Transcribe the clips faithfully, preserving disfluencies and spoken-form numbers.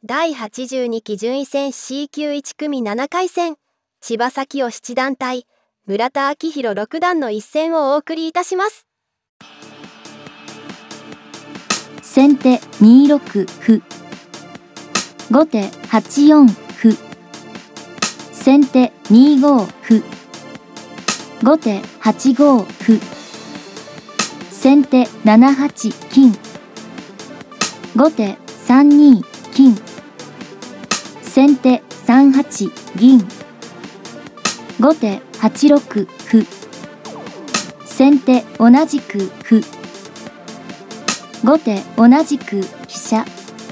だいはちじゅうにき順位戦 シーきゅういち 組ななかい戦、千葉咲雄七段対村田顕弘六段の一戦をお送りいたします。 先手にろく歩、後手はちよん歩、先手にご歩、後手はちご歩、先手ななはち金、後手さんに金、先手さんはち銀、後手はちろく歩、先手同じく歩、後手同じく飛車、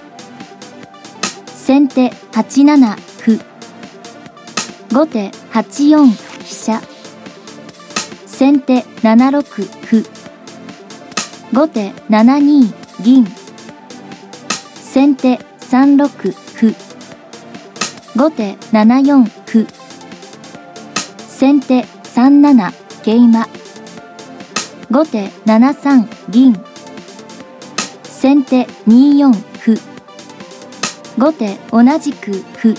先手はちなな歩、後手はちよん飛車、先手ななろく歩、後手ななに銀、先手さんろく歩、後手ななよん歩、先手さんなな桂馬、後手ななさん銀、先手によん歩、後手同じく歩、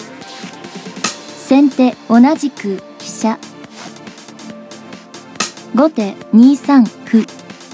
先手同じく飛車、後手にさん歩、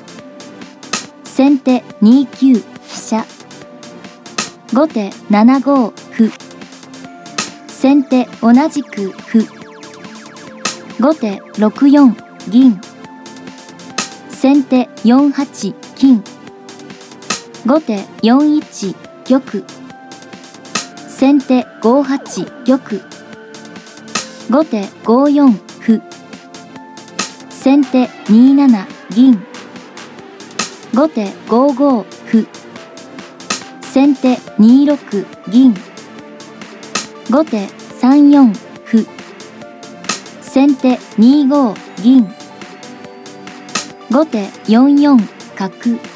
先手にきゅう飛車、後手ななご歩、先手同じく歩、後手ろくよん銀、先手よんはち金、後手よんいち玉、先手ごはち玉、後手ごよん歩、先手になな銀、後手ごご歩、先手にろく銀、後手さんよん歩、先手にご銀、後手よんよん角、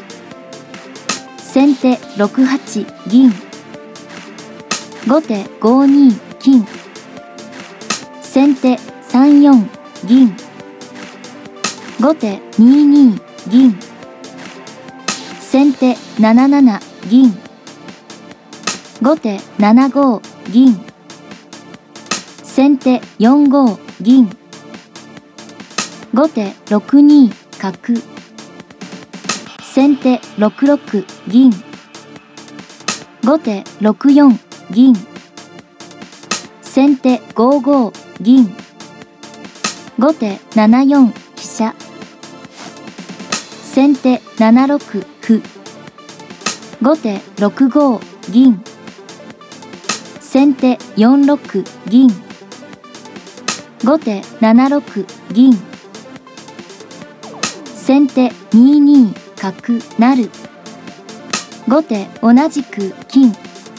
先手ろくはち銀、後手ごに金、先手さんよん銀、後手にに銀、先手ななな銀、後手ななご銀、先手よんご銀、後手ろくに角、先手ろくろく銀、後手ろくよん銀、先手ごご銀、後手ななよん飛車、先手ななろく歩、後手ろくご銀、先手よんろく銀、後手ななろく銀、先手にに角成、後手同じく金、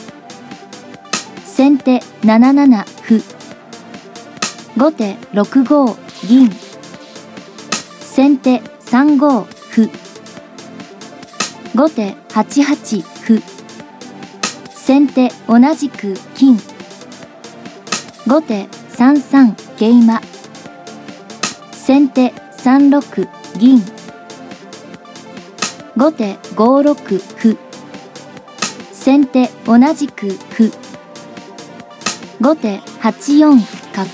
先手なななな歩、後手ろくご銀、先手さんご歩、後手はちはち歩、先手同じく金、後手さんさん桂馬、先手さんろく銀、後手ごろく歩、先手同じく歩、後手はちよん角、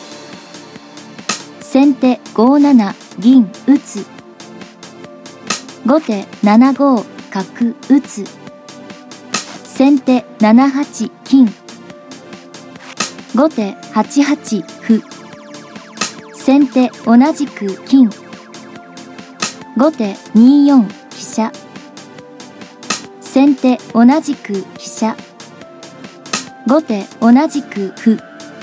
先手ごなな銀打つ、後手ななご角打つ、先手ななはち金、後手はちはち歩、先手同じく金、後手によん飛車、先手同じく飛車、後手同じく歩、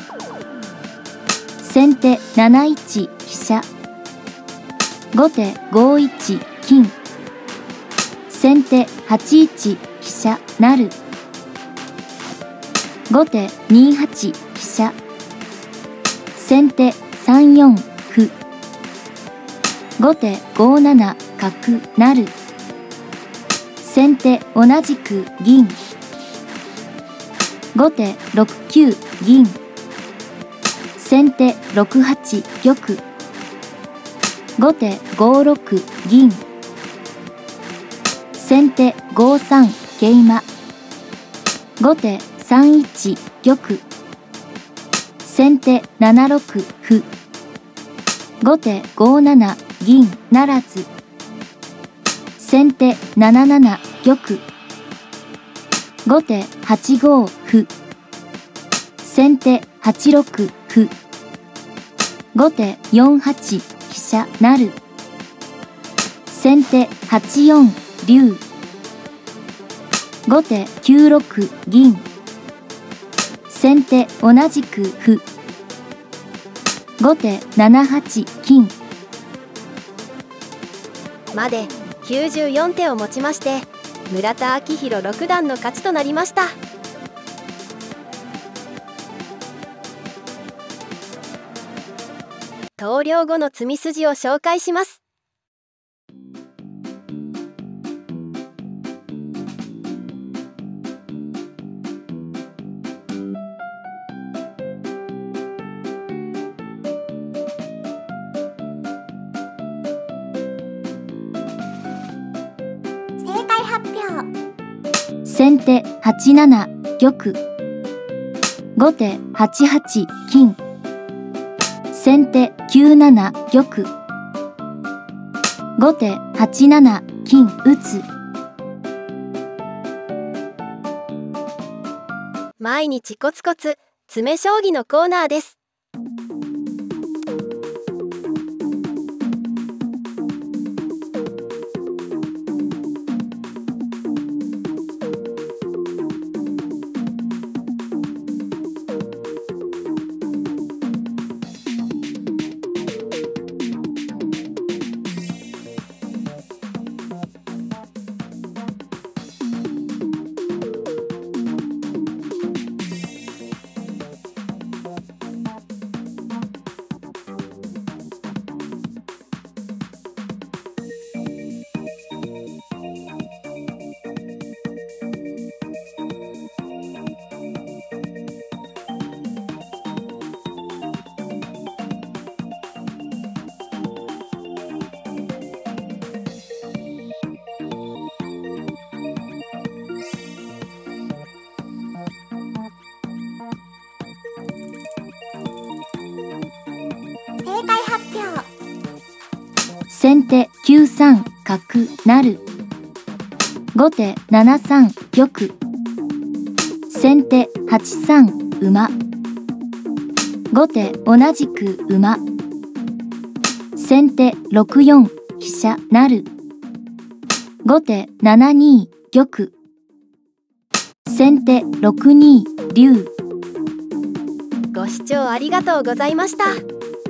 先手なないち飛車、後手ごいち金、先手はちいち飛車成、後手にはち飛車、先手さんよん歩、後手ごなな角成、先手同じく銀、後手ろくきゅう銀、先手ろくはち玉、後手ごろく銀、先手ごさん桂馬、 後手さんいち玉。先手ななろく歩。後手ごなな銀ならず。先手なななな玉。後手はちご歩。先手はちろく歩。後手よんはち飛車成。先手はちよん竜。後手きゅうろく銀。先手同じく歩。後手ななはち金。 まできゅうじゅうよん手をもちまして村田顕弘六段の勝ちとなりました。投了後の詰み筋を紹介します。 正解発表。 先手はちなな玉。後手はちはち金。先手きゅうなな玉。後手はちなな金打つ。 毎日コツコツ詰将棋のコーナーです。 正解発表。 先手きゅうさん角成。後手ななさん玉。先手はちさん馬。後手同じく馬。先手ろくよん飛車成。後手ななに玉。先手ろくに竜。 ご視聴ありがとうございました。